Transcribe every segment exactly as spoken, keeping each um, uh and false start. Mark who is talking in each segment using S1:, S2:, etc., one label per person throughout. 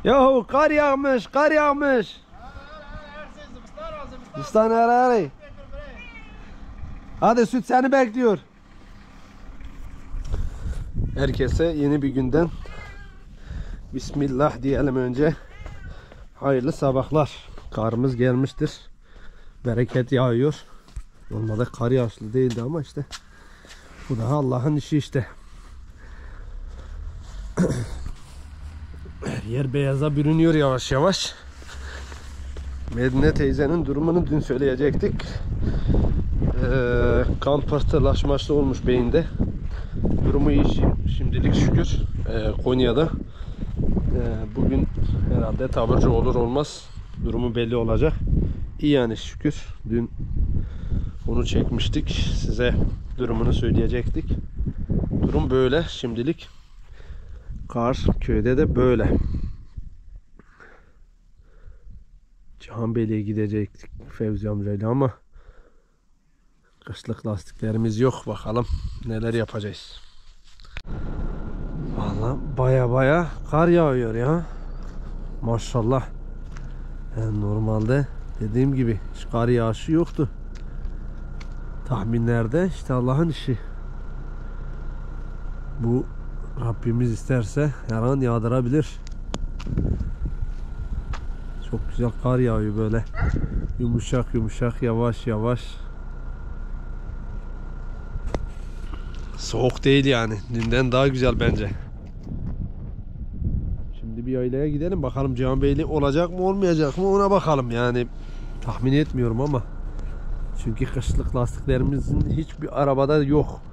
S1: Yahu kar yağmış, kar yağmış. Bistan arari. Hadi süt seni bekliyor. Herkese yeni bir günden Bismillah diyelim önce. Hayırlı sabahlar. Karımız gelmiştir. Bereket yağıyor. Normalde kar yağışlı değildi ama işte bu daha Allah'ın işi işte. Her yer beyaza bürünüyor yavaş yavaş. Medine teyzenin durumunu dün söyleyecektik. Ee, kan pıhtılaşması olmuş beyinde. Durumu iyi şimdilik şükür. Ee, Konya'da. Ee, bugün herhalde taburcu olur olmaz durumu belli olacak. İyi yani şükür. Dün onu çekmiştik. Size durumunu söyleyecektik. Durum böyle şimdilik. Kar köyde de böyle. Cihanbeyli'ye gidecektik Fevzi amcayla ama kışlık lastiklerimiz yok. Bakalım neler yapacağız. Vallahi baya baya kar yağıyor ya. Maşallah. Yani normalde dediğim gibi hiç kar yağışı yoktu. Tahminlerde işte Allah'ın işi. Bu Rabbimiz isterse her an yağdırabilir. Çok güzel kar yağıyor böyle. Yumuşak yumuşak, yavaş yavaş. Soğuk değil yani. Dünden daha güzel bence. Şimdi bir yaylaya gidelim. Bakalım Cihanbeyli olacak mı olmayacak mı ona bakalım yani. Tahmin etmiyorum ama. Çünkü kışlık lastiklerimizin hiçbir arabada yok.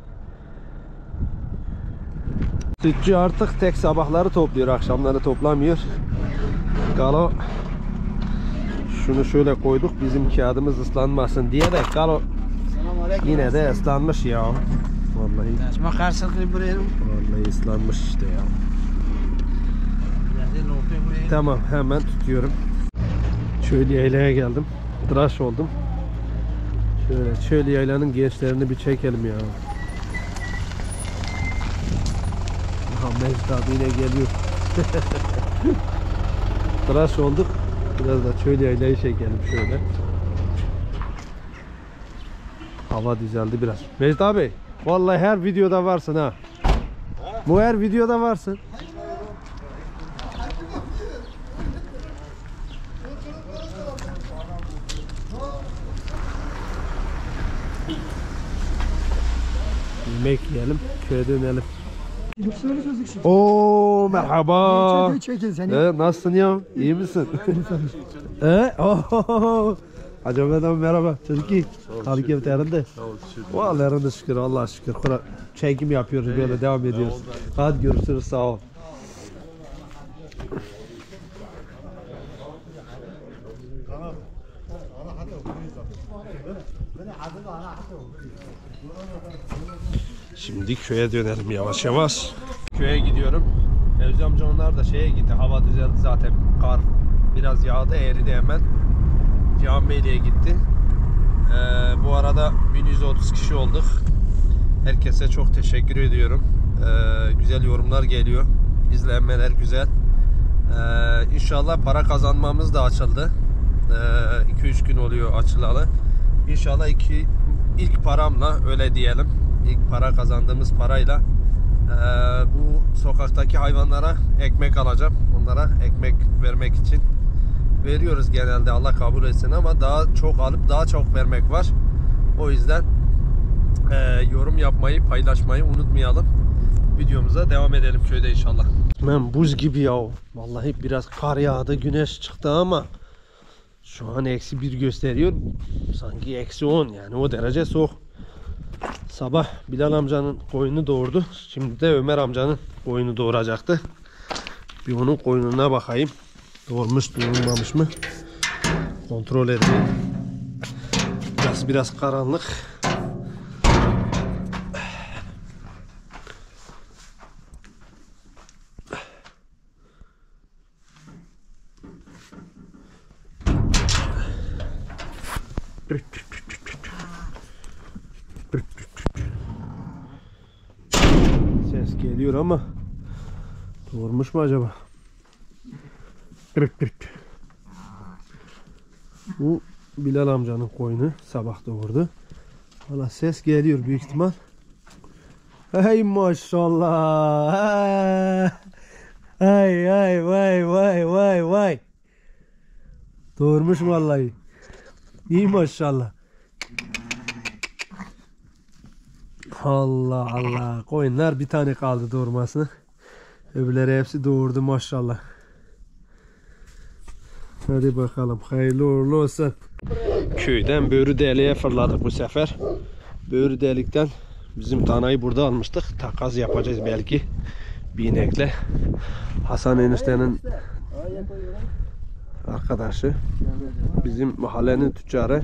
S1: Sütçü artık tek sabahları topluyor. Akşamları toplamıyor. Galo şunu şöyle koyduk. Bizim kağıdımız ıslanmasın diye de Galo yine de ıslanmış ya. Vallahi. Vallahi ıslanmış işte ya. Tamam hemen tutuyorum. Şöyle yaylaya geldim. Tıraş oldum. Şöyle şöyle yaylanın gençlerini bir çekelim ya. Aha Mecid abi yine geliyor. Tıraş olduk. Biraz da şöyle yaylayı çekelim şöyle. Hava düzeldi biraz. Mecid abi vallahi her videoda varsın ha. Bu her videoda varsın. Yemek yiyelim, köye dönelim. Oo merhaba. Ee, nasılsın ya? İyi misin? Ee, oh. Hacım adam merhaba. Çocuk iyi. Sağlık evlerinde. Vallahi yerinde şükür Allah'a şükür. Çekim yapıyoruz böyle devam ediyoruz. Hadi görüşürüz sağ ol. Şimdi köye dönelim yavaş yavaş. Köye gidiyorum. Fevzi amca onlar da şeye gitti. Hava düzeldi zaten. Kar biraz yağdı, eridi hemen. Cihanbeyli'ye gitti. Ee, bu arada bin yüz otuz kişi olduk. Herkese çok teşekkür ediyorum. Ee, güzel yorumlar geliyor. İzlenmeler güzel. Ee, İnşallah para kazanmamız da açıldı. iki üç gün oluyor açılalı. İnşallah iki, ilk paramla öyle diyelim. İlk para kazandığımız parayla e, bu sokaktaki hayvanlara ekmek alacağım. Onlara ekmek vermek için veriyoruz genelde, Allah kabul etsin, ama daha çok alıp daha çok vermek var. O yüzden e, yorum yapmayı, paylaşmayı unutmayalım. Videomuza devam edelim köyde inşallah. Ben buz gibi ya. Vallahi biraz kar yağdı, güneş çıktı ama şu an eksi bir gösteriyor. Sanki eksi on, yani o derece soğuk. Sabah Bilal amcanın koyunu doğurdu. Şimdi de Ömer amcanın koyunu doğuracaktı. Bir onun koyununa bakayım. Doğurmuş doğurmamış mı? Kontrol edeyim. Biraz biraz karanlık. Ses geliyor ama doğurmuş mu acaba? Kırık kırık. Bu Bilal amcanın koyunu sabah doğurdu. Valla ses geliyor büyük ihtimal. Hey maşallah. Ay ay vay vay vay vay. Doğurmuş vallahi. İyi maşallah. Allah Allah. Koyunlar bir tane kaldı doğurmasına. Öbürleri hepsi doğurdu maşallah. Hadi bakalım. Hayırlı uğurlu olsun. Köyden Börü Deli'ye fırladık bu sefer. Börü Delik'ten bizim danayı burada almıştık. Takas yapacağız belki. Bir inekle. Hasan eniştenin arkadaşı. Bizim mahallenin tüccarı.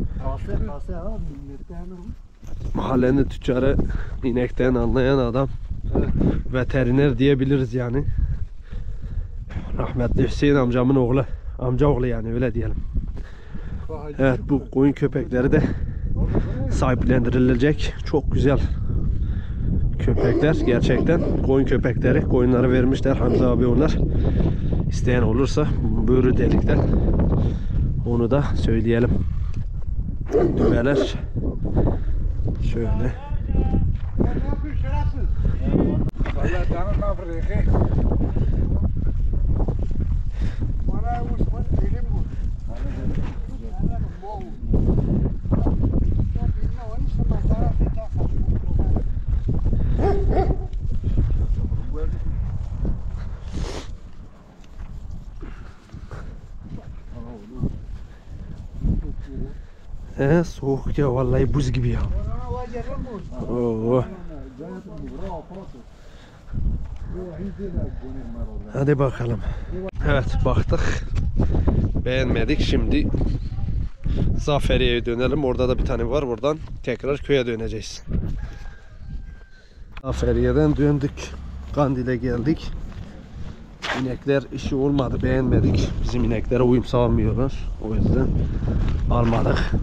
S1: Mahallenin tüccarı, inekten anlayan adam. Veteriner diyebiliriz yani. Rahmetli Hüseyin amcamın oğlu. Amca oğlu yani, öyle diyelim. Evet, bu koyun köpekleri de sahiplendirilecek. Çok güzel köpekler gerçekten. Koyun köpekleri. Koyunları vermişler Hamza abi onlar. İsteyen olursa Börü Delik'ten onu da söyleyelim. Düveler şöyle. He, soğuk ya vallahi, buz gibi ya. Oo. Hadi bakalım. Evet, baktık. Beğenmedik. Şimdi Zaferiye'ye dönelim. Orada da bir tane var. Buradan tekrar köye döneceğiz. Zaferiye'den döndük. Kandil'e geldik. İnekler işi olmadı. Beğenmedik. Bizim ineklere uyum sağlamıyorlar. O yüzden almadık.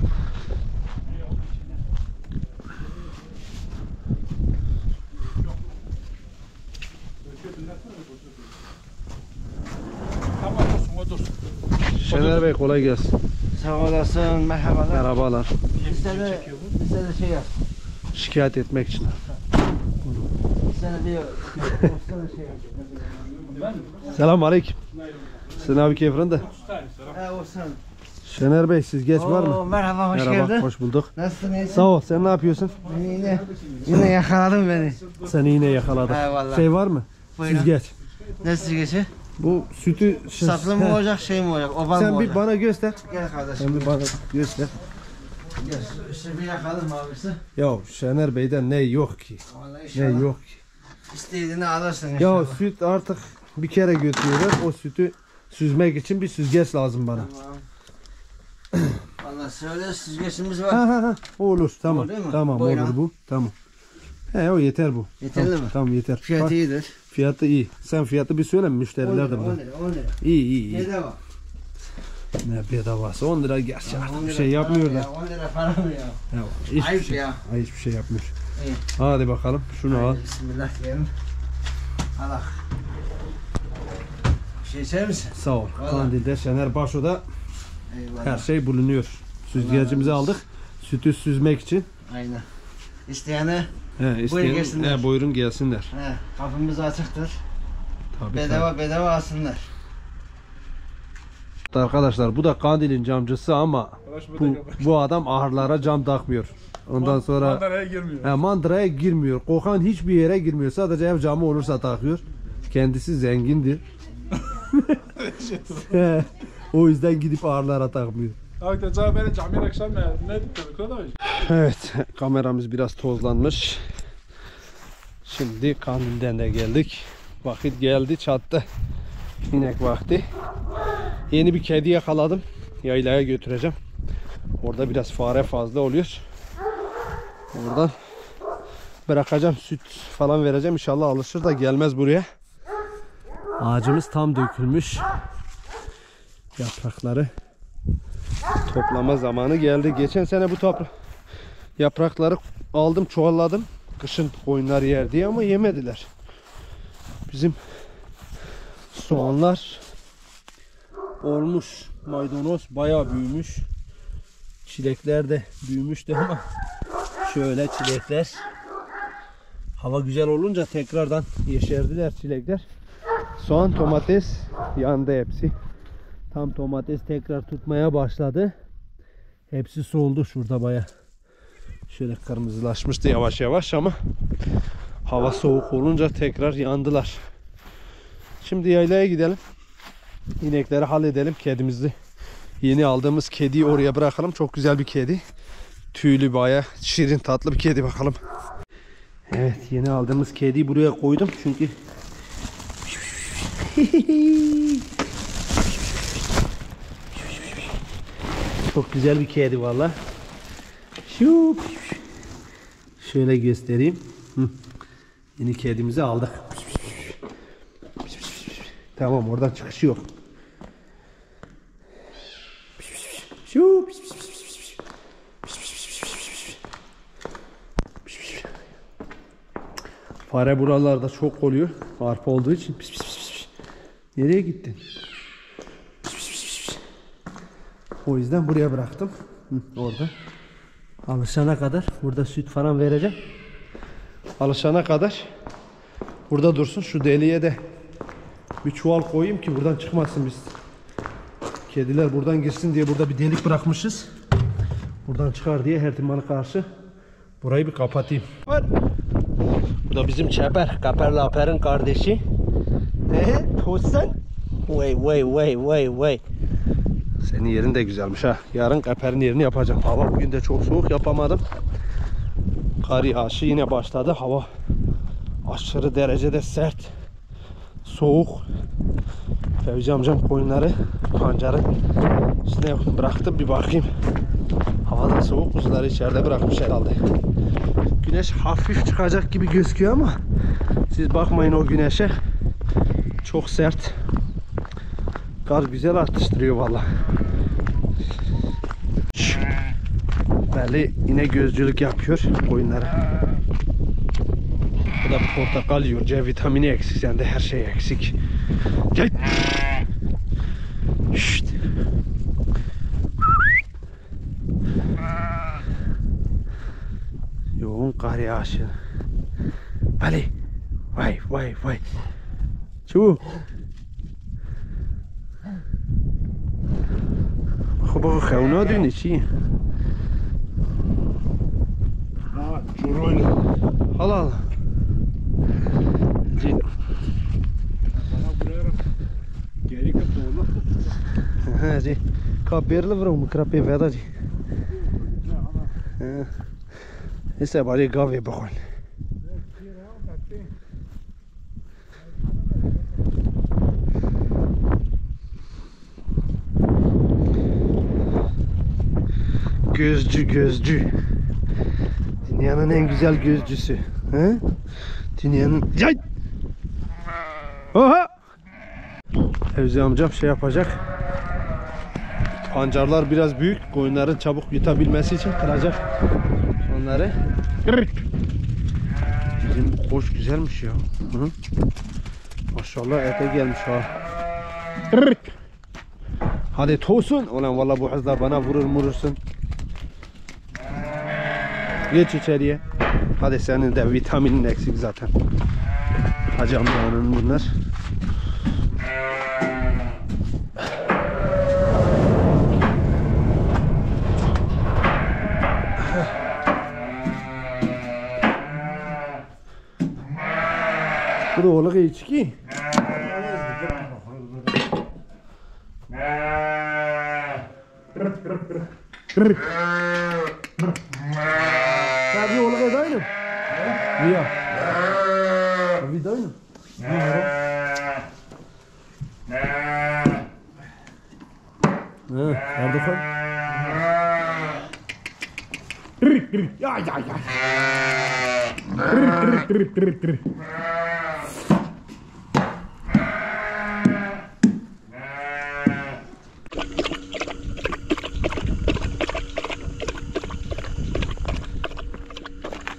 S1: Şener Bey kolay gelsin.
S2: Sağ olasın, merhabalar.
S1: Merhabalar.
S2: Bize de, bize de şey yap.
S1: Şikayet etmek için.
S2: Bize de bir şey yap.
S1: Selam aleyküm. Sen abi keyfin de.
S2: He olsun.
S1: Şener Bey, siz geç var mı?
S2: Oo, merhaba, hoş
S1: Merhaba,
S2: geldin.
S1: hoş bulduk.
S2: Nasılsın, iyisin?
S1: Sağ ol, sen ne yapıyorsun?
S2: Yine, yine yakaladın beni.
S1: Seni yine yakaladık.
S2: He vallahi.
S1: Şey var mı?
S2: Buyurun.
S1: Süzgeç.
S2: Ne süzgeci?
S1: Bu sütü...
S2: Saplı mı
S1: He.
S2: olacak, şey mi olacak, oval
S1: Sen
S2: mı
S1: bir
S2: olacak?
S1: bana göster.
S2: Gel kardeşim.
S1: Sen bir bana göster.
S2: Gel, işte bir yakalım abisi.
S1: Ya Şener Bey'den ne yok ki?
S2: Vallahi
S1: Ne
S2: inşallah.
S1: yok ki?
S2: İstediğini alırsın
S1: Ya
S2: inşallah.
S1: süt artık bir kere götürüyorlar. O sütü süzmek için bir süzgeç lazım bana.
S2: Tamam. Vallahi söyle, süzgecimiz
S1: Ha
S2: var.
S1: ha ha. Olur, tamam.
S2: Olur değil mi?
S1: Tamam,
S2: Buyurun.
S1: olur bu. Tamam. He, o yeter bu.
S2: Yeterli
S1: tamam,
S2: mi?
S1: Tamam, yeter.
S2: Fiyatı
S1: Bak,
S2: iyidir.
S1: fiyatı iyi. Sen fiyatı bir söyle, müşteriler de
S2: on
S1: burada.
S2: lira, on lira.
S1: İyi iyi iyi.
S2: Bedava.
S1: Ne bedavası, on lira gerçi artık
S2: on
S1: bir
S2: lira
S1: şey
S2: para
S1: yapmıyor
S2: mı
S1: da.
S2: ya? on lira para mı ya?
S1: Ya, hiçbir
S2: Ayıp
S1: şey,
S2: ya.
S1: Ay, hiçbir şey yapmıyor.
S2: İyi.
S1: Hadi bakalım, şunu al.
S2: Haydi bismillah diyelim. Allah. Bir şey içer misin?
S1: Sağ ol.
S2: Vallahi.
S1: Kandil'de, Şener Başo'da
S2: Eyvallah.
S1: her şey bulunuyor. Süzgecimizi
S2: Allah razı
S1: aldık. Sütü süzmek için.
S2: Aynen. İsteyene
S1: He, isteyen,
S2: gelsinler.
S1: he, buyurun gelsinler.
S2: he, kapımız açıktır.
S1: Tabii,
S2: Bedava bedava alsınlar.
S1: tabii. Arkadaşlar, bu da Kandil'in camcısı ama bu, bu adam ahırlara cam takmıyor. Ondan sonra
S3: Mandıraya girmiyor.
S1: he, mandıraya girmiyor. Kokan hiçbir yere girmiyor. Sadece ev camı olursa takıyor. Kendisi zengindir. He, o yüzden gidip ahırlara takmıyor.
S3: Abi de böyle cami akşam ne ne dedik kadar?
S1: Evet, kameramız biraz tozlanmış. Şimdi Kandil'den de geldik. Vakit geldi, çattı. İnek vakti. Yeni bir kedi yakaladım. Yaylaya götüreceğim. Orada biraz fare fazla oluyor. Oradan bırakacağım, süt falan vereceğim. İnşallah alışır da gelmez buraya. Ağacımız tam dökülmüş. Yaprakları toplama zamanı geldi. Geçen sene bu toprak yaprakları aldım, çuvalladım. Kışın koyunlar yer diye ama yemediler. Bizim soğanlar olmuş. Maydanoz bayağı büyümüş. Çilekler de büyümüştü ama şöyle çilekler. Hava güzel olunca tekrardan yeşerdiler çilekler. Soğan, domates yandı hepsi. Tam domates tekrar tutmaya başladı. Hepsi soldu şurada bayağı. Şöyle kırmızılaşmıştı yavaş yavaş ama hava soğuk olunca tekrar yandılar. Şimdi yaylaya gidelim. İnekleri halledelim. Kedimizi, yeni aldığımız kediyi oraya bırakalım. Çok güzel bir kedi. Tüylü, bayağı şirin, tatlı bir kedi, bakalım. Evet, yeni aldığımız kediyi buraya koydum çünkü çok güzel bir kedi valla. Şöyle göstereyim. Yeni kedimizi aldık. Tamam, oradan çıkışı yok. Fare buralarda çok oluyor. Arpa olduğu için. Pis pis pis pis. Nereye gittin? Pis pis pis pis. O yüzden buraya bıraktım. Hı, orada. Alışana kadar burada süt falan vereceğim. Alışana kadar burada dursun. Şu deliğe de bir çuval koyayım ki buradan çıkmasın biz. Kediler buradan girsin diye burada bir delik bırakmışız. Buradan çıkar diye her ihtimale karşı burayı bir kapatayım. Var. Bu da bizim Çeper. Kaper Laper'in kardeşi. Ehe, Tosan. Vay vay vay vay vay. Senin yerin de güzelmiş ha. Yarın Kaper'in yerini yapacağım. Hava bugün de çok soğuk, yapamadım. Kar yağışı yine başladı. Hava aşırı derecede sert. Soğuk. Fevzi amcam koyunları pancarın içine bıraktım, bir bakayım. Havada soğuk, kuzuları içeride bırakmış herhalde. Güneş hafif çıkacak gibi gözüküyor ama siz bakmayın o güneşe. Çok sert. Kar güzel atıştırıyor valla. Belli yine gözcülük yapıyor koyunlara. Bu da portakal yiyor. C vitamini eksik, sende her şey eksik. Gel. Şşt. Yoğun kar yağışı. Bali. Vay vay vay. Şu. Bak bak kavna dün içi.
S3: Ha, şurayla.
S1: Al al.
S3: Bana buraya geri kapı olur.
S1: Ha जी का पेरल वरो मकरा पे वेदा जी हां ऐसे बारे गावे बखोल gözcü gözcü dünyanın en güzel gözcüsü, he? Dünyanın Yay! Oha! Fevzi amcam şey yapacak. Pancarlar biraz büyük, koyunların çabuk yutabilmesi için kıracak onları. Bizim koç güzelmiş ya. Hı? Maşallah ete gelmiş ha. Hadi tosun. Ulan vallahi bu hızla bana vurur vurursun. Geç içeriye. Hadi, senin de vitaminin eksik zaten. Hacı amcanın bunlar. Bu da oğlak içki. Tabii oğlak edayım. Ya. Tabii edayım. Ha, nerede koy? Ya ya ya.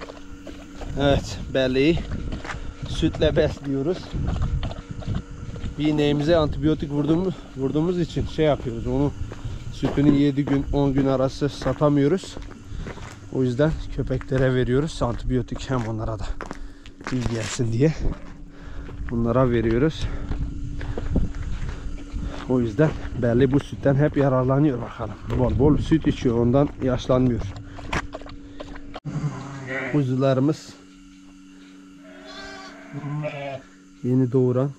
S1: Evet, belleği sütle besliyoruz. bir ineğimize antibiyotik vurduğumuz, vurduğumuz için şey yapıyoruz. Onu sütünü yedi gün on gün arası satamıyoruz. O yüzden köpeklere veriyoruz antibiyotik, hem onlara da iyi gelsin diye bunlara veriyoruz. O yüzden belli bu sütten hep yararlanıyor bakalım. Bol bol süt içiyor, ondan yaşlanmıyor. Kuzularımız yeni doğuran.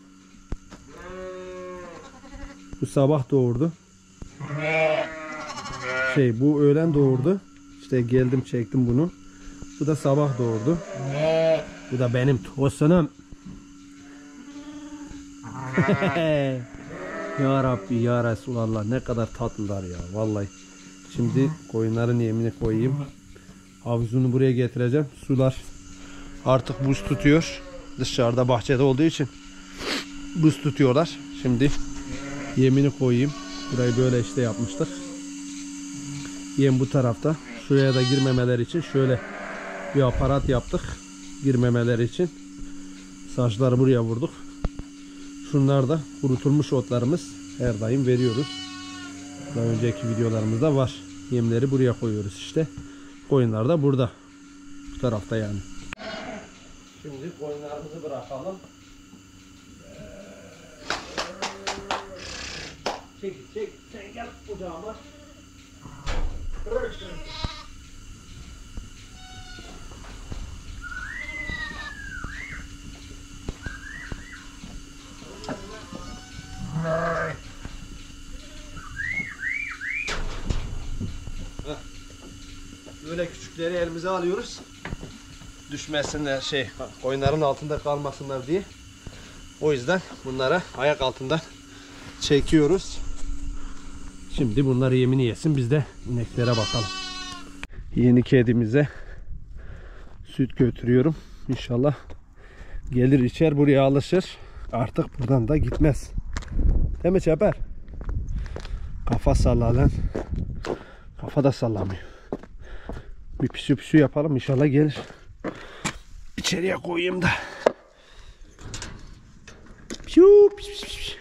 S1: Bu sabah doğurdu. Şey bu öğlen doğurdu. İşte geldim çektim bunu. Bu da sabah doğurdu. Bu da benim tosunum. Ya Rabbi ya Resulallah, ne kadar tatlılar ya vallahi. Şimdi koyunların yemini koyayım. Havuzunu buraya getireceğim. Sular artık buz tutuyor. Dışarıda bahçede olduğu için buz tutuyorlar. Şimdi yemini koyayım. Burayı böyle işte yapmıştık. Yem bu tarafta. Şuraya da girmemeleri için şöyle bir aparat yaptık. Girmemeleri için. Saçları buraya vurduk. Şunlar da kurutulmuş otlarımız. Her daim veriyoruz. Daha önceki videolarımızda var. Yemleri buraya koyuyoruz işte. Koyunlar da burada. Bu tarafta yani. Şimdi koyunlarımızı bırakalım. Çek çek sen gel kucağıma. Böyle küçükleri elimize alıyoruz. Düşmesinler, şey koyunların altında kalmasınlar diye. O yüzden bunlara ayak altından çekiyoruz. Şimdi bunlar yemini yesin, biz de ineklere bakalım. Yeni kedimize süt götürüyorum. İnşallah gelir içer, buraya alışır. Artık buradan da gitmez. Değil mi Çeper? Kafa salla lan. Kafa da sallamıyor. Bir püsü püsü yapalım, inşallah gelir. İçeriye koyayım da. Piu pis pis pis.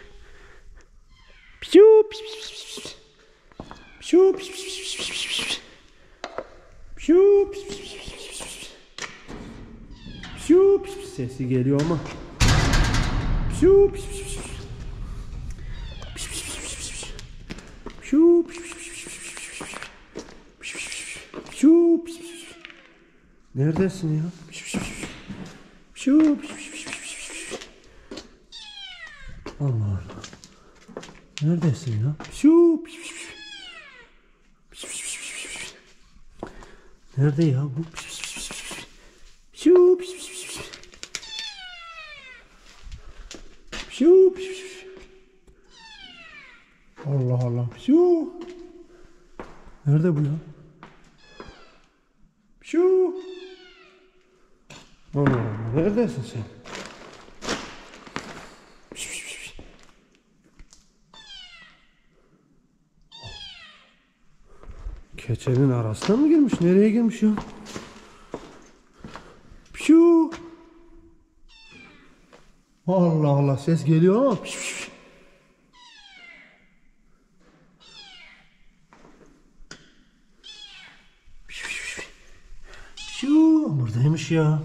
S1: Piu pis pis pis. Piu pis pis pis. Piu pis pis pis. Piu pis pis sesi geliyor ama. Piu pis pis pis. Piu pis pis pis. Piu pis pis. Neredesin ya? Piu pis pis pis. Allah Allah. Neredesin ya? Piu pis pis. Nerede ya bu? Piu pis pis pis. Piu pis pis. Allah Allah. Piu. Nerede bu ya? Piu. Allah Allah. Neredesin sen? Keçenin arasına mı girmiş? Nereye girmiş ya? Piu. Allah Allah, ses geliyor ama. Piu. Buradaymış ya.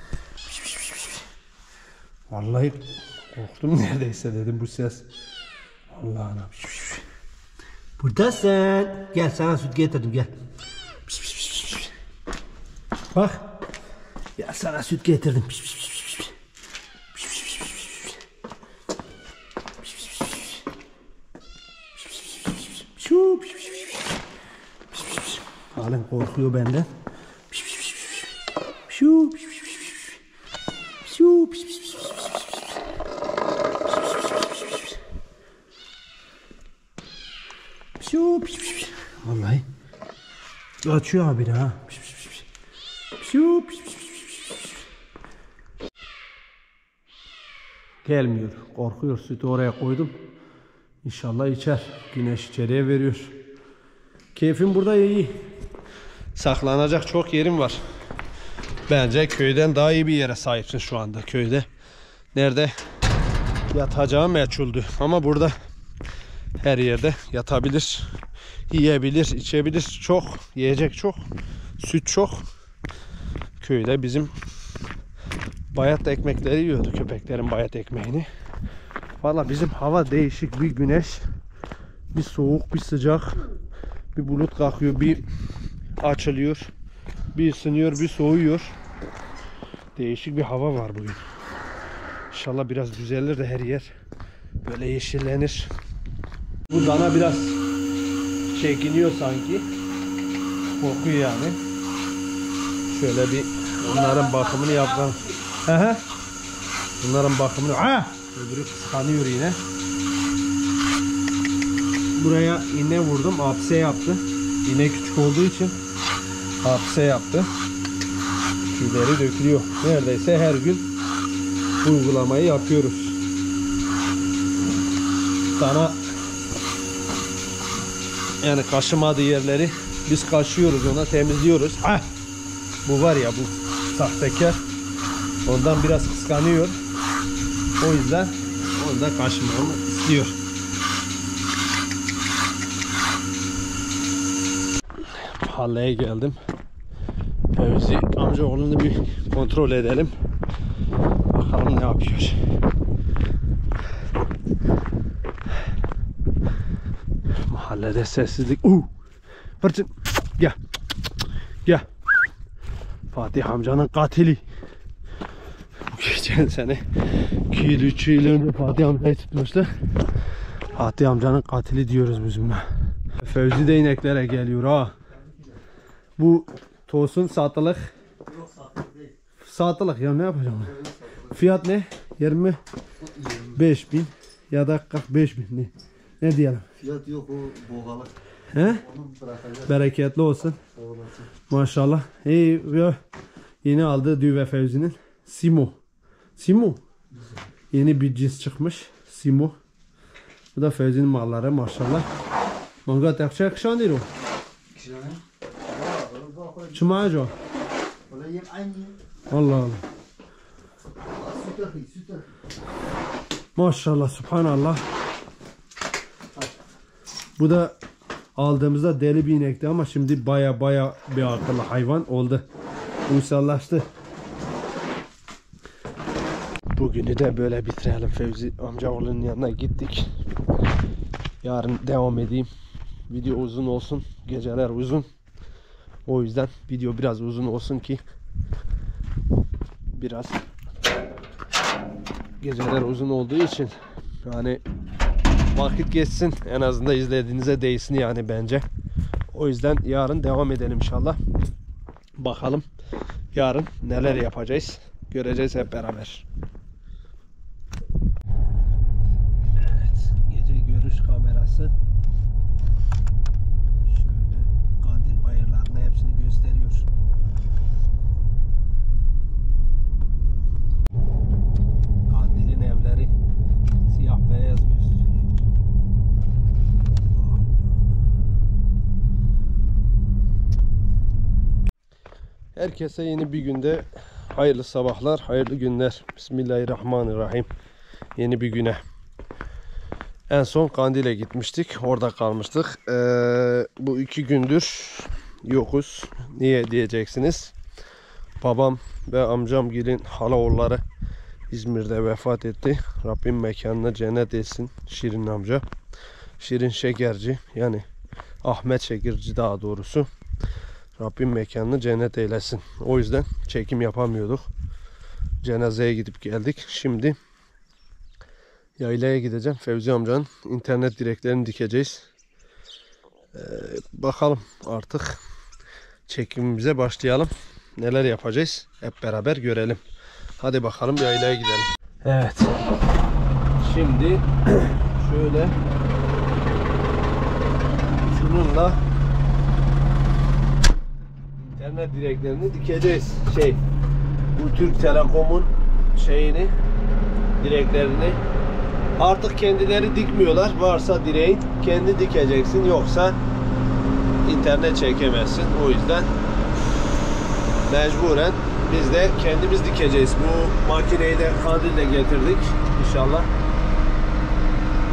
S1: Vallahi korktum neredeyse, dedim bu ses. Allah'ım. Buradasın. Gel, sana süt getirdim, gel. Bak. Ya sana süt getirdim. Halen korkuyor benden. Vallahi açıyor abi de ha. Gelmiyor. Korkuyor. Sütü oraya koydum. İnşallah içer. Güneş içeriye veriyor. Keyfim burada iyi. Saklanacak çok yerim var. Bence köyden daha iyi bir yere sahipsin şu anda köyde. Nerede? yatacağı meçhuldü. Ama burada her yerde yatabilir, yiyebilir, içebilir. Çok, yiyecek çok, süt çok. Köyde bizim bayat ekmekleri yiyordu, köpeklerin bayat ekmeğini. Valla bizim hava değişik, bir güneş, bir soğuk, bir sıcak, bir bulut kalkıyor, bir açılıyor, bir ısınıyor, bir soğuyor. Değişik bir hava var bugün. İnşallah biraz düzelir de her yer böyle yeşillenir. Bu dana biraz çekiniyor sanki. Korkuyor yani. Şöyle bir onların bakımını yapalım. Bunların bakımını... Ha! Öbürü kıskanıyor yine. Buraya iğne vurdum. Hapse yaptı. İğne küçük olduğu için hapse yaptı. Tüyleri dökülüyor. Neredeyse her gün uygulamayı yapıyoruz. Dana yani kaşımadığı yerleri biz kaşıyoruz, ona temizliyoruz. Ah! Bu var ya, bu sahtekar. Ondan biraz kıskanıyor. O yüzden onu da kaşımamı istiyor. Mahalleye geldim. Fevzi amcaoğlunu bir kontrol edelim. Bakalım ne yapıyor. Mahallede sessizlik. Uuu! Fırçın! Gel! Gel! Fatih amcanın katili. Geçen sene iki yıl üç yıl önce Fatih amcayı tutmuştu. Fatih amcanın katili diyoruz bizimle. Fevzi de ineklere geliyor ha. Bu tosun satılık. Satılık ya, ne yapacağım? Fiyat ne? yirmi beş bin ya da kırk beş bin ne? Ne diyelim?
S2: Fiyat yok, o boğalık.
S1: He? Bereketli olsun. Maşallah. İyi ya. Yeni aldığı düve Fevzi'nin. Simo. Simo. Yeni bir cins çıkmış. Simo. Bu da Fevzi'nin malları maşallah. Manga takça yakışan değil o. Çımayacak. Allah Allah. Maşallah, subhanallah. Bu da aldığımızda deli bir inekti ama şimdi baya baya bir akıllı hayvan oldu. Uysallaştı. Bugünü de böyle bitirelim. Fevzi amcaoğlunun yanına gittik. Yarın devam edeyim. Video uzun olsun. Geceler uzun. O yüzden video biraz uzun olsun ki biraz geceler uzun olduğu için yani vakit geçsin, en azından izlediğinize değsin yani bence. O yüzden yarın devam edelim inşallah. Bakalım yarın neler yapacağız, göreceğiz hep beraber. Evet, gece görüş kamerası şöyle Kandil bayırlarını hepsini gösteriyor. Kandil'in evleri siyah beyaz gösteriyor. Herkese yeni bir günde hayırlı sabahlar, hayırlı günler. Bismillahirrahmanirrahim. Yeni bir güne. En son Kandil'e gitmiştik. Orada kalmıştık. Ee, bu iki gündür yokuz. Niye diyeceksiniz? Babam ve amcamgilin halaoğulları İzmir'de vefat etti. Rabbim mekanına cennet etsin. Şirin amca. Şirin Şekerci. Yani Ahmet Şekerci daha doğrusu. Rabbim mekanını cennet eylesin. O yüzden çekim yapamıyorduk. Cenazeye gidip geldik. Şimdi yaylaya gideceğim. Fevzi amcanın internet direklerini dikeceğiz. Ee, bakalım artık çekimimize başlayalım. Neler yapacağız hep beraber görelim. Hadi bakalım yaylaya gidelim. Evet. Şimdi şöyle şununla internet direklerini dikeceğiz. Şey, bu Türk Telekom'un şeyini, direklerini artık kendileri dikmiyorlar. Varsa direğin kendi dikeceksin, yoksa internet çekemezsin. O yüzden mecburen biz de kendimiz dikeceğiz. Bu makineyi de Kandil'de getirdik. İnşallah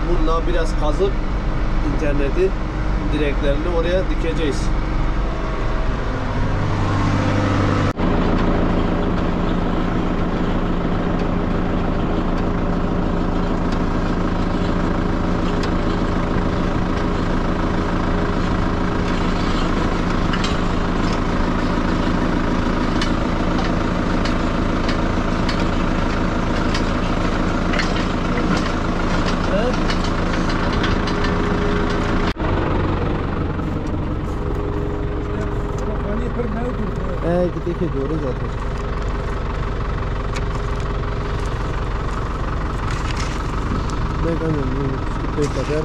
S1: bununla biraz kazıp interneti direklerini oraya dikeceğiz. Ee, gidek ediyoruz zaten. Ne kadar bu kadar?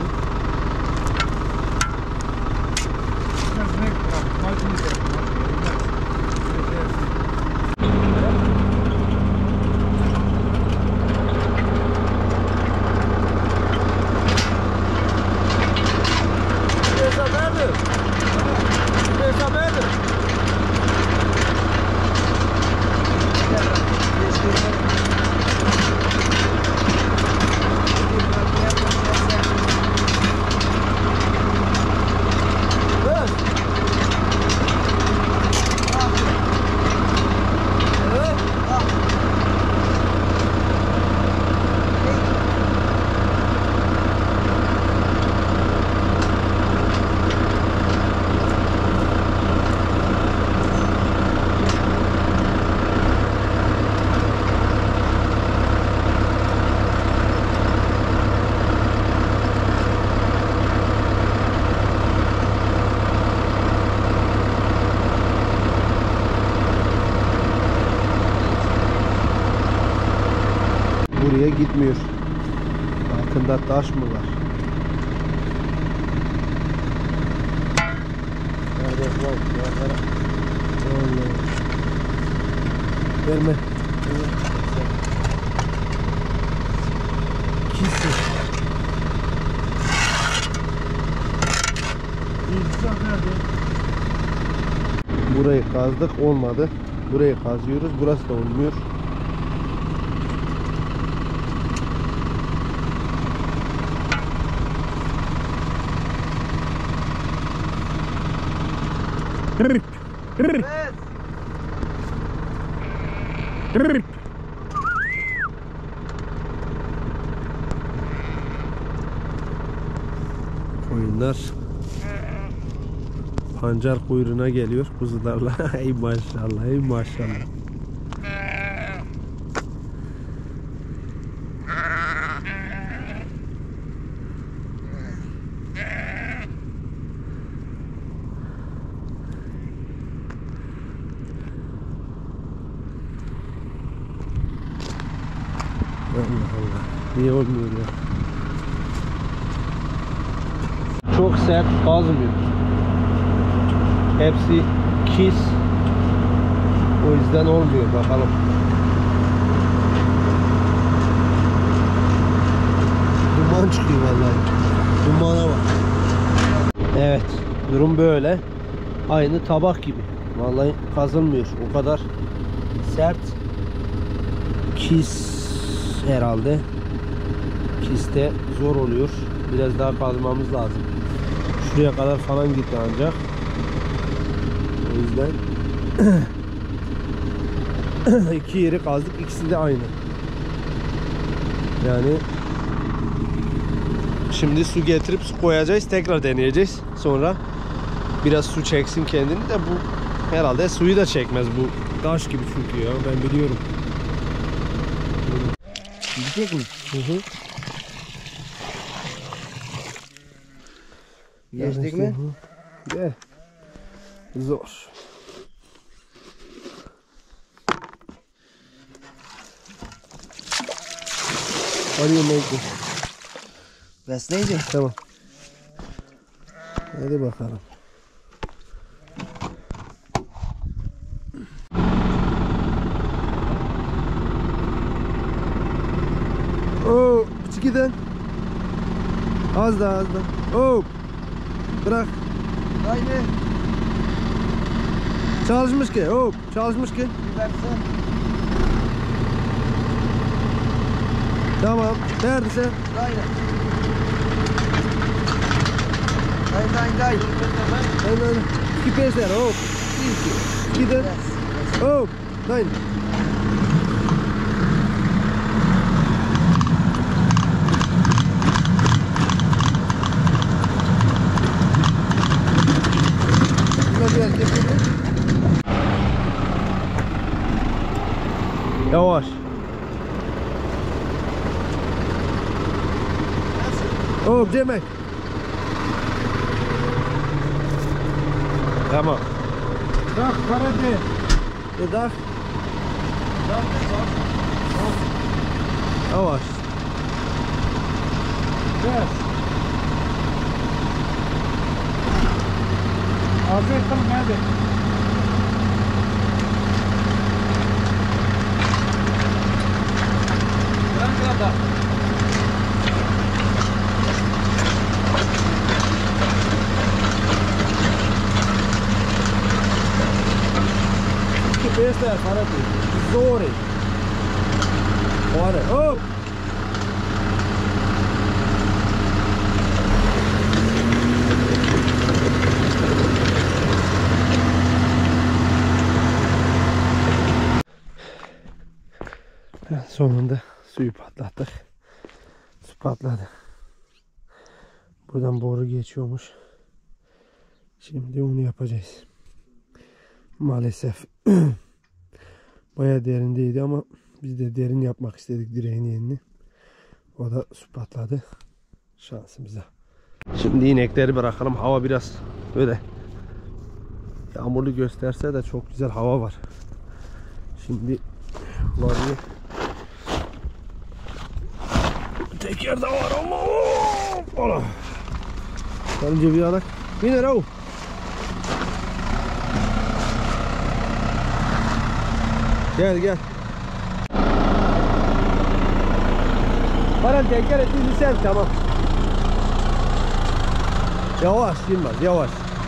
S1: Buraya gitmiyor. Altında taş mı var? Hadi bak, ya Allah. Verme. Kisi. Burayı kazdık, olmadı. Burayı kazıyoruz, burası da olmuyor.
S3: Rip, rip, rip.
S1: Koyunlar pancar kuyruğuna geliyor kuzularla. Ey maşallah, ey maşallah. Allah Allah. Niye olmuyor ya? Çok sert kazmıyor. Hepsi kis. O yüzden olmuyor. Bakalım. Duman çıkıyor vallahi. Dumana bak. Evet. Durum böyle. Aynı tabak gibi. Vallahi kazılmıyor. O kadar sert. Kis herhalde. Kiste zor oluyor. Biraz daha kazmamız lazım. Şuraya kadar falan gitti ancak. O yüzden iki yeri kazdık. İkisi de aynı. Yani şimdi su getirip su koyacağız. Tekrar deneyeceğiz. Sonra biraz su çeksin kendini de bu herhalde suyu da çekmez bu. Taş gibi çünkü ya. Ben biliyorum.
S2: Gidecek mi?
S1: Hı hı.
S2: Geçtik mi?
S1: Gel. Zor. Alıyorum ben.
S2: Besleyici.
S1: Tamam. Hadi bakalım. Oo, küçük giden. Az daha az daha. Oo. Bırak.
S2: Haydi.
S1: Çalışmış ki. Hop, çalışmış ki.
S2: Versin.
S1: Tamam. Neredesin?
S2: Haydi. Dai, dai.
S1: En, en. Iki peser, hop. İki de. Hop. Nein. Yavaş. Hop demek. Tamam.
S3: Tak, parede.
S1: Dah. Yavaş.
S3: Yes. Hazır nerede?
S1: Peser, para ti. Zori. Ora, hop. Sonunda suyu patlattık. Su patladı. Buradan boru geçiyormuş. Şimdi onu yapacağız. Maalesef bayağı derindeydi ama biz de derin yapmak istedik direğin yenini. O da su patladı. Şansımıza. Şimdi inekleri bırakalım. Hava biraz böyle yağmurlu gösterse de çok güzel hava var. Şimdi varıyor. Teker de var ama. Ola. Önce bir alak. Biner o. Gel gel. Baran teker ettiğini sev, tamam. Yavaş Yılmaz, yavaş.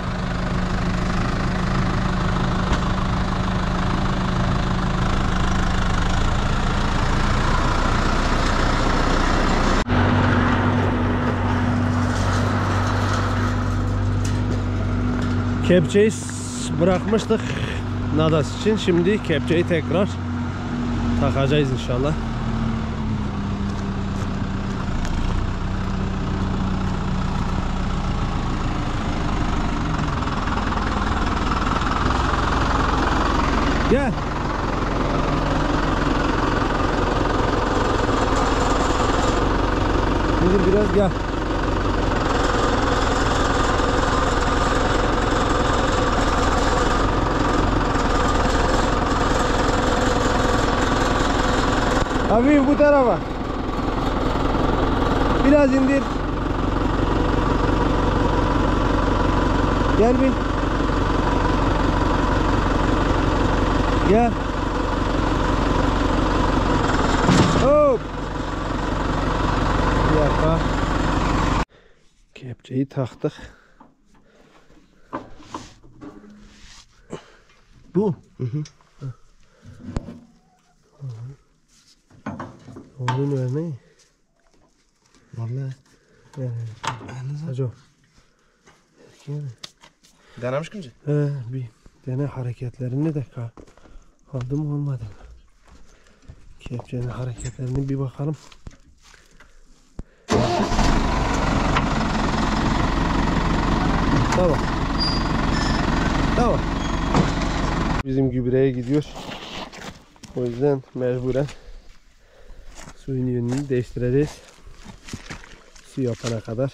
S1: Kepçeyi bırakmıştık Nadas için. Şimdi kepçeyi tekrar takacağız inşallah. Gel. Şimdi biraz gel. Abi bu tarafa. Biraz indir. Gel bin. Gel. Hop. Bir dakika. Kepçeyi taktık. Bu. Hı hı. Onun örneği.
S2: Vallahi.
S1: Evet. Hacı.
S2: Denemiş kimse?
S1: He, bir dene hareketlerini de ka kaldı mı olmadı mı? Kepçenin hareketlerini bir bakalım. Tamam. Tamam. Bizim gübreye gidiyor. O yüzden mecburen suyun yönünü değiştireceğiz. Su yapana kadar.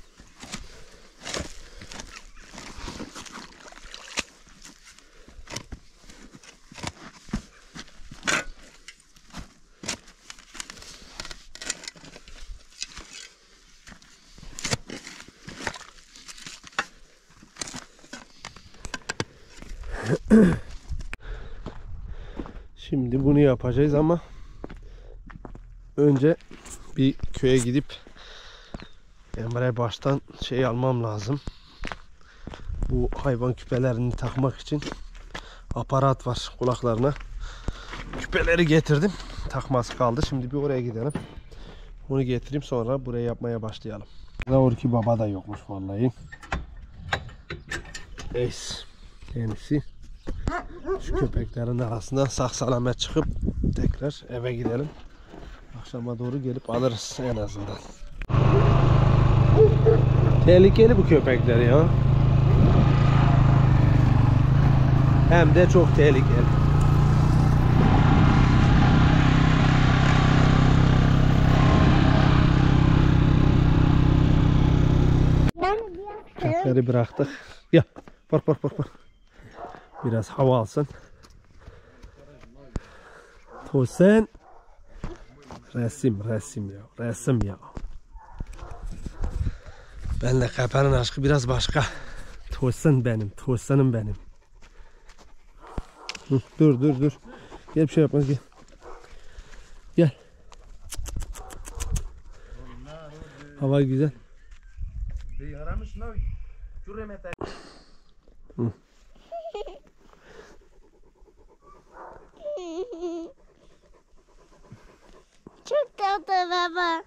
S1: Şimdi bunu yapacağız ama önce bir köye gidip Emre'ye baştan şey almam lazım. Bu hayvan küpelerini takmak için aparat var kulaklarına. Küpeleri getirdim. Takması kaldı. Şimdi bir oraya gidelim. Onu getireyim, sonra buraya yapmaya başlayalım. Orki baba da yokmuş vallahi. Eys. Yenisi. Şu köpeklerin arasından sağ salamet çıkıp tekrar eve gidelim. Akşama doğru gelip alırız en azından. Tehlikeli bu köpekler ya. Hem de çok tehlikeli. Köpekleri bıraktık. Ya, bak bak bak bak. Biraz hava alsın. Tosun. Resim, resim ya, resim ya. Benle Kapan'ın aşkı biraz başka. Tosun benim, Tosun'um benim. Hı, dur dur dur. Gel bir şey yapmaz gel. Gel. Hava güzel. Hı.
S4: Çok tatlı baba.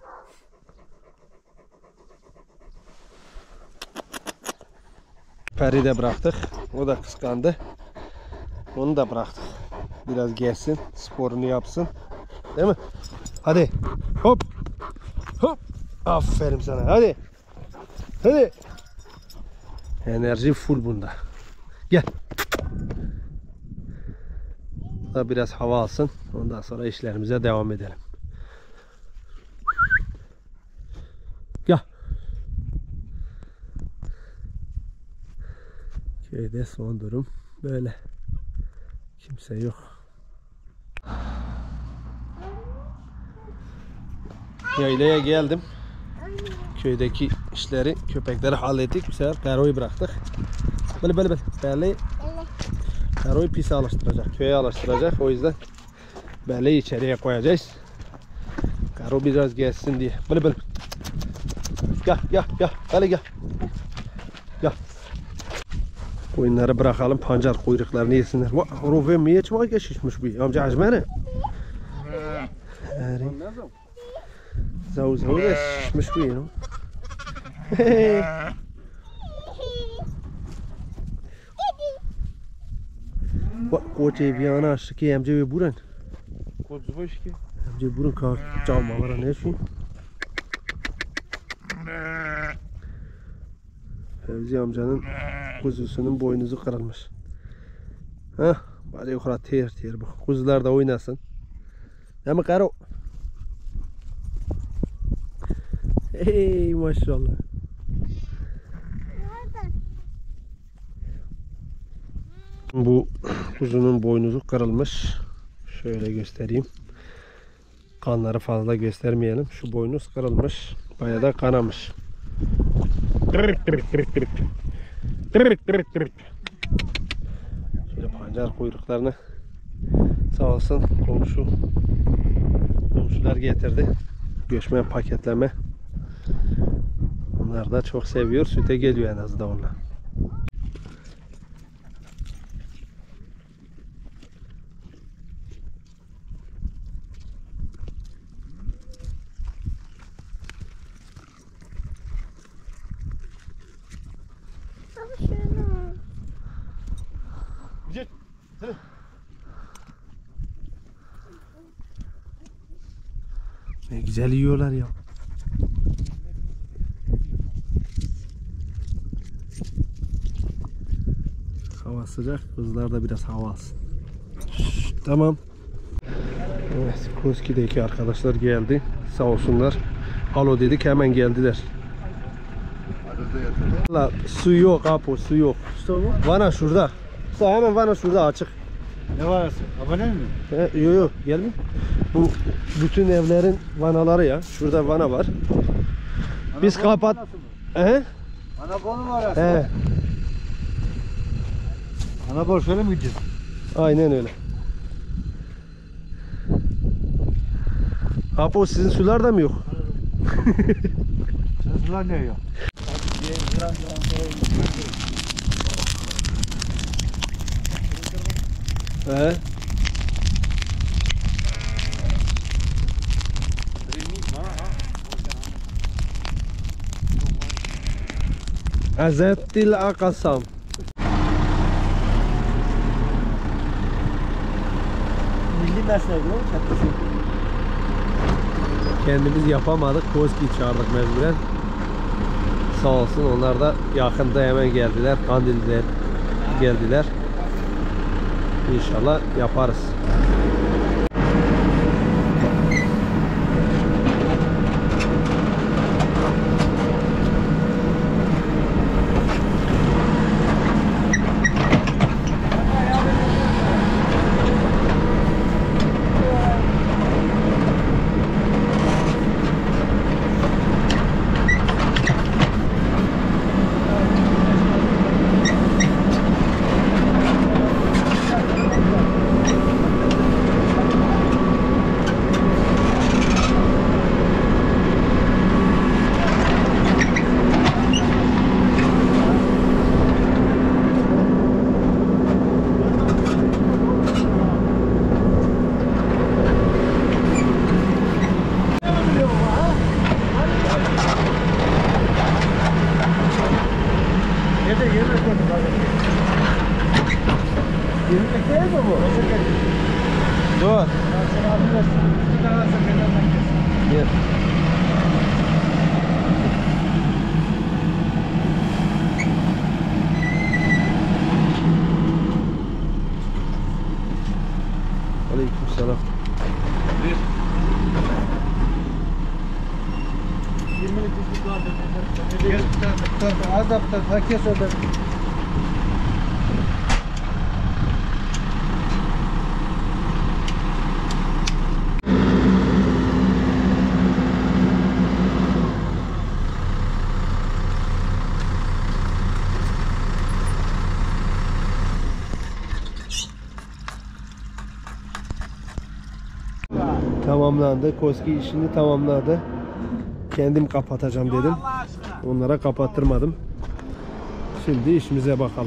S1: Peri de bıraktık. O da kıskandı. Onu da bıraktık. Biraz gelsin, sporunu yapsın. Değil mi? Hadi. Hop. Hop. Aferin sana. Hadi. Hadi. Enerji full bunda. Gel. Da biraz hava alsın. Ondan sonra işlerimize devam edelim. Gel. Köyde son durum böyle. Kimse yok. Yaylaya geldim. Köydeki işleri, köpekleri hallettik. Bu sefer Pero'yu bıraktık. Böyle böyle böyle. Belli. Pero'yu pise alıştıracak. Köye alıştıracak. O yüzden Belli'yi içeriye koyacağız. Karo biraz gelsin diye. Böyle böyle. Gel gel gel. Belli gel. Gel. Koyunları bırakalım. Pancar kuyruklarını yesinler. Rove miye çıma geçişmiş bu. Amca acmene. Zav zav da şişmiş bu yine. Koçe bir ana şıkı amca ve buran.
S3: Koç boş ki.
S1: Amca buran kar çalmalara ne şu? Fevzi amcanın kuzusunun boynuzu kırılmış. Hah, bari yukarı ter ter bu. Kuzular da oynasın. Değil mi Karo? Hey maşallah. Bu kuzunun boynuzu kırılmış. Şöyle göstereyim. Kanları fazla göstermeyelim. Şu boynuz kırılmış. Bayağı da kanamış. Şöyle pancar kuyruklarını sağ olsun komşu komşular getirdi. Göçmen paketleme. Onlar da çok seviyor. Süte geliyor en azından onlar. Ne güzel yiyorlar ya. Hava sıcak, kızlar da biraz hava alsın. Şşş, tamam. Evet, Koski'deki arkadaşlar geldi. Sağ olsunlar. Alo dedik, hemen geldiler. Valla su yok Apo, su yok. Vana şurada. Hemen vana şurada açık.
S3: Ne varası? Abone mi?
S1: He, yok yok gelme. Bu bütün evlerin vanaları ya. Şurada vana var. Biz kapat. He?
S3: Anabol mu arası?
S1: He.
S3: Anabol şöyle mi gideceğiz?
S1: Aynen öyle. Apo sizin sular da mı yok?
S3: Sözler ne ya?
S1: He. Azettil akasam.
S2: mesleği bu.
S1: Kendimiz yapamadık. Koski'yi çağırdık mecburen. Sağ olsun onlar da yakında hemen geldiler. Kandil'de geldiler. İnşallah yaparız. Dur. Gel. Aleykümselam.
S3: Az da herkes orada.
S1: Tamamlandı. Koski işini tamamladı. Kendim kapatacağım dedim. Onlara kapattırmadım. Şimdi işimize bakalım.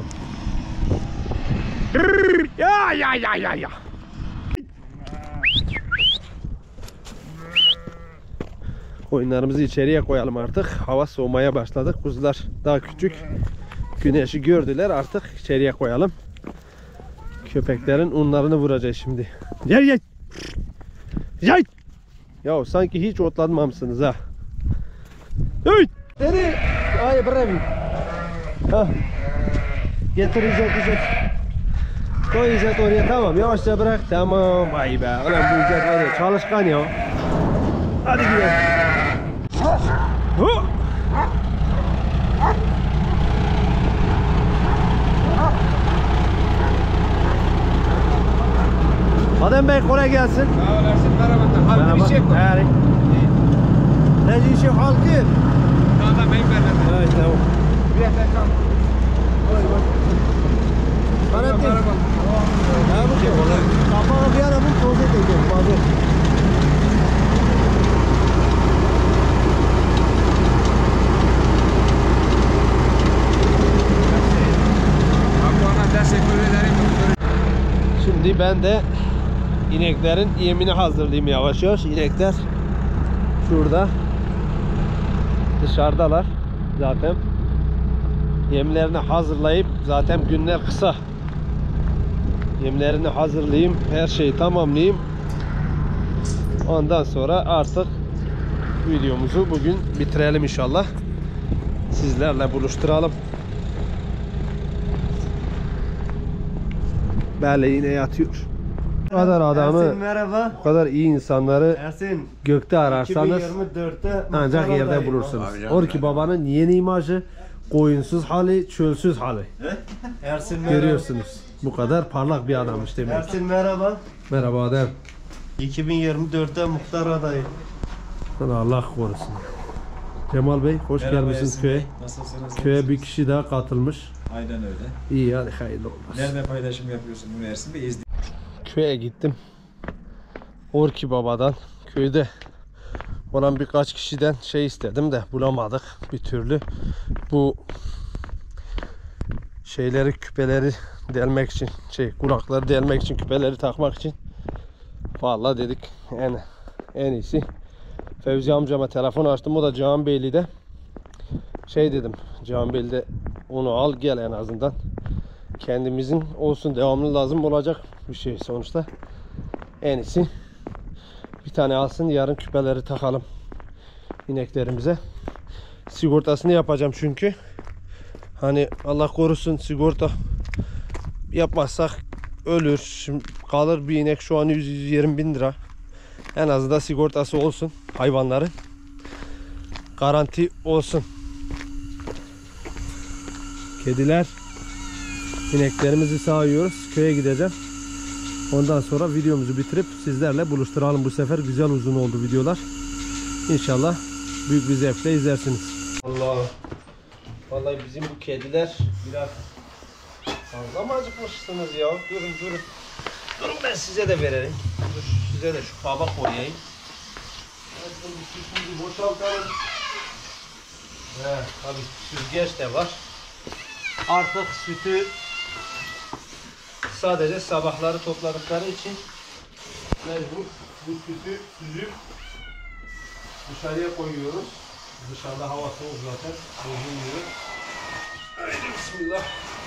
S1: Ya ya ya ya ya. Koyunlarımızı içeriye koyalım artık. Hava soğumaya başladı. Kuzular daha küçük. Güneşi gördüler. Artık içeriye koyalım. Köpeklerin unlarını vuracağız şimdi. Gel gel. Gel. Ya sanki hiç otlanmamışsınız ha. Hey!
S2: Nereye? Ay bırakayım. Ha. Getir İzzet İzzet.
S1: Koy İzzet oraya, tamam, yavaşça bırak, tamam. Vay be, ulan bu İzzet var ya, çalışkan ya. Hadi gidelim. Hu! Adem Bey kolay gelsin.
S3: Sağ olasın, merhaba. Halkın işi yok.
S1: Merhaba. Ne işi halkın?
S3: Tamam, ben verdim.
S1: Evet, tamam.
S3: Bir dakika kal.
S1: Bana değil.
S3: Merhaba.
S1: Ne bu ki? Kapağı bir ara bu toz edeceğim. Bazı.
S3: Abla teşekkür ederim.
S1: Şimdi ben de ineklerin yemini hazırlayayım yavaş yavaş. İnekler şurada dışarıdalar zaten. Yemlerini hazırlayıp, zaten günler kısa. Yemlerini hazırlayayım, her şeyi tamamlayayım. Ondan sonra artık videomuzu bugün bitirelim inşallah. Sizlerle buluşturalım. Böyle yine yatıyor. Bu kadar adamı,
S2: Ersin merhaba.
S1: bu kadar iyi insanları
S2: Ersin.
S1: gökte ararsanız
S2: iki bin yirmi dörtte
S1: ancak yerde bulursunuz. Orki babanın yeni imajı, koyunsuz hali, çölsüz hali.
S2: Ersin merhaba.
S1: Görüyorsunuz. Bu kadar parlak bir adammış demek.
S2: Ersin merhaba.
S1: Merhaba Adem.
S2: iki bin yirmi dörtte muhtar adayı.
S1: Allah korusun. Cemal Bey hoş gelmişsiniz köye.
S5: Nasılsınız?
S1: Köye bir kişi daha katılmış.
S5: Aynen öyle.
S1: İyi, hadi hayırlı olsun.
S5: Nerede paylaşım yapıyorsun bunu Ersin Bey? İzle.
S1: Köye gittim. Orki babadan köyde olan birkaç kişiden şey istedim de bulamadık bir türlü. Bu şeyleri, küpeleri delmek için, şey kulakları delmek için, küpeleri takmak için. Vallahi dedik en en iyisi Fevzi amcama telefon açtım, o da Cihanbeyli'de. Şey dedim, Cihanbeyli'de onu al gel, en azından kendimizin olsun, devamlı lazım olacak bir şey sonuçta. En iyisi bir tane alsın, yarın küpeleri takalım ineklerimize. Sigortasını yapacağım çünkü. Hani Allah korusun sigorta yapmazsak ölür. Şimdi kalır bir inek şu an yüz yüz yirmi bin lira. En azından sigortası olsun hayvanların. Garanti olsun. Kediler, ineklerimizi sağıyoruz. Köye gideceğim. Ondan sonra videomuzu bitirip sizlerle buluşturalım. Bu sefer güzel uzun oldu videolar. İnşallah büyük bir zevkle izlersiniz. Allah. Vallahi bizim bu kediler biraz fazla mı acıkmışsınız ya? Durun durun. Durun ben size de verelim. Dur, size de şu kaba koyayım. Şimdi boşaltalım. He, tabii süzgeç de var. Artık sütü sadece sabahları topladıkları için mecbur bu sütü süzüp dışarıya koyuyoruz. Dışarıda hava soğuk zaten. Soğumuyor. Haydi bismillah.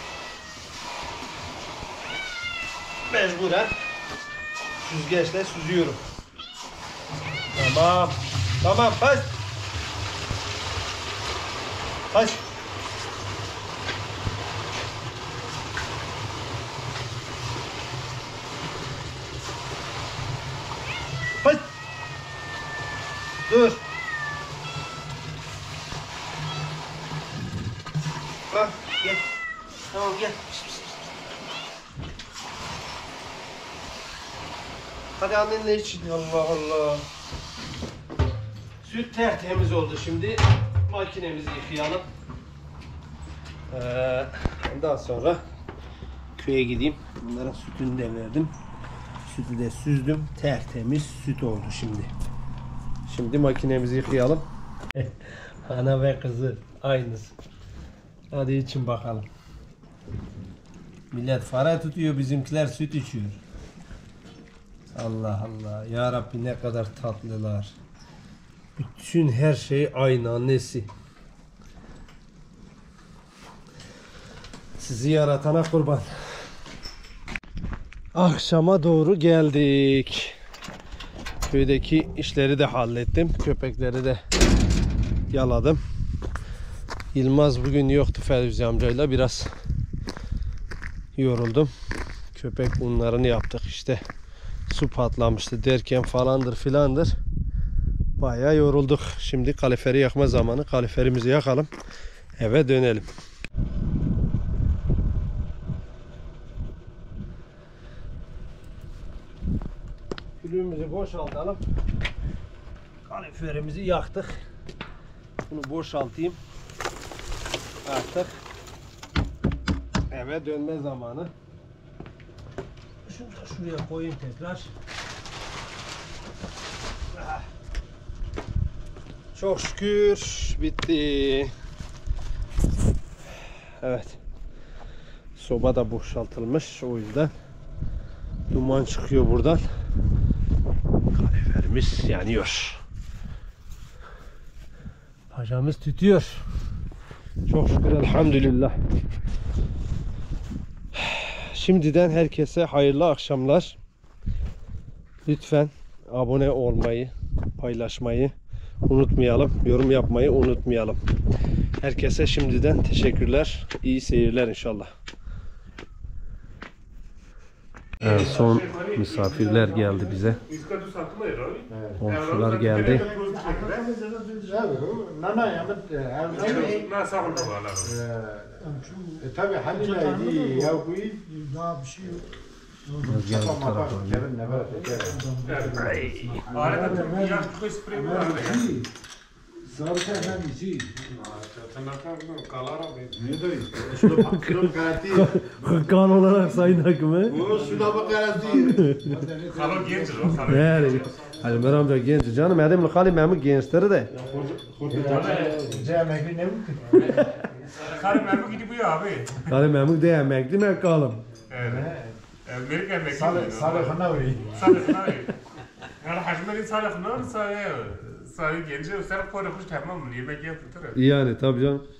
S1: Mecburen süzgeçle süzüyorum. Tamam. Tamam. Kaç. Kaç. Kaç. Dur. Bak gel. Tamam gel. Hadi annenle iç. Allah Allah. Süt tertemiz oldu şimdi. Makinemizi yıkayalım. Ee, ondan sonra köye gideyim. Bunların sütünü de verdim. Sütü de süzdüm. Tertemiz süt oldu şimdi. Şimdi makinemizi yıkayalım. Ana ve kızı aynısı. Hadi için bakalım. Millet fare tutuyor, bizimkiler süt içiyor. Allah Allah. Ya Rabbi ne kadar tatlılar. Bütün her şey aynı annesi. Sizi yaratana kurban. Akşama doğru geldik. Köydeki işleri de hallettim. Köpekleri de yaladım. Yılmaz bugün yoktu Fevzi amcayla. Biraz yoruldum. Köpek unlarını yaptık işte. Su patlamıştı derken falandır filandır. Bayağı yorulduk. Şimdi kaloriferi yakma zamanı. Kaloriferimizi yakalım. Eve dönelim. Külümüzü boşaltalım. Kaloriferimizi yaktık. Bunu boşaltayım. Artık eve dönme zamanı. Şunu da şuraya koyayım tekrar. Çok şükür bitti. Evet. Soba da boşaltılmış, o yüzden duman çıkıyor buradan. Kaloriferimiz yanıyor. Pajamız tütüyor. Çok şükür elhamdülillah. Şimdiden herkese hayırlı akşamlar. Lütfen abone olmayı, paylaşmayı unutmayalım. Yorum yapmayı unutmayalım. Herkese şimdiden teşekkürler. İyi seyirler inşallah. Evet, son misafirler geldi bize. Komşular geldi.
S3: Tabii hani neydi ya bu daha bir şey yok.
S1: Geldi bu tarafa. Kan olarak sayın hakımı. Yani, hani Meram amca genç canım, Edemli Halim Mehmet gençleri de.
S3: Karım memnun gidiyor bu ya abi.
S1: Halim Mehmet de emekli mi kalım?
S3: Evet. Amerika emekli.
S2: Salih Hanavi.
S3: Salih Hanavi. Yani hacmeli Salih Hanavi sayı sayı genci. Sen koymuş tamam mı? Yemek yaptırır.
S1: Yani tabii canım.